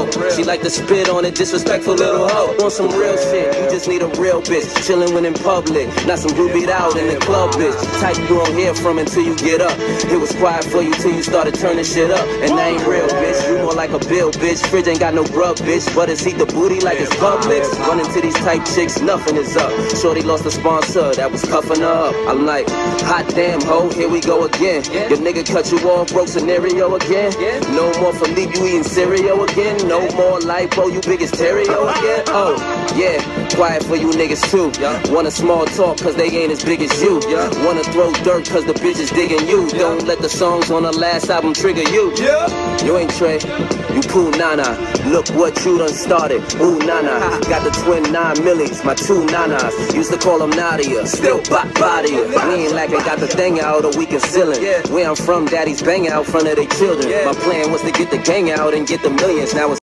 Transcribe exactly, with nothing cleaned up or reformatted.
She like to spit on it, disrespectful little hoe. Want some real shit, you just need a real bitch. Chillin' when in public, not some rubied out in the club bitch. Type you won't hear from until you get up. It was quiet for you till you started turning shit up. And I ain't real, bitch, you more like a bill, bitch. Fridge ain't got no grub, bitch, but it's eat the booty like it's Publix. Running to these type chicks, nothing is up. Shorty lost a sponsor that was cuffing her up. I'm like, hot damn ho, here we go again. Your nigga cut you off, broke scenario again. No more Philippe, you eating cereal again. No more lipo, you biggest terrio again. Oh, yeah, quiet for you niggas too. Wanna small talk cause they ain't as big as you. Wanna throw dirt cause the bitch is digging you. Don't let the songs on the last album trigger you. You ain't Trey, you Pooh Nana. Look what you done started, ooh nana. Got the twin nine millies, my two nanas. Used to call them Nadia, still bot body. We ain't lacking, got the thing out or we concealing. Where I'm from, daddy's bang out front of their children. My plan was to get the gang out and get the millions, now it's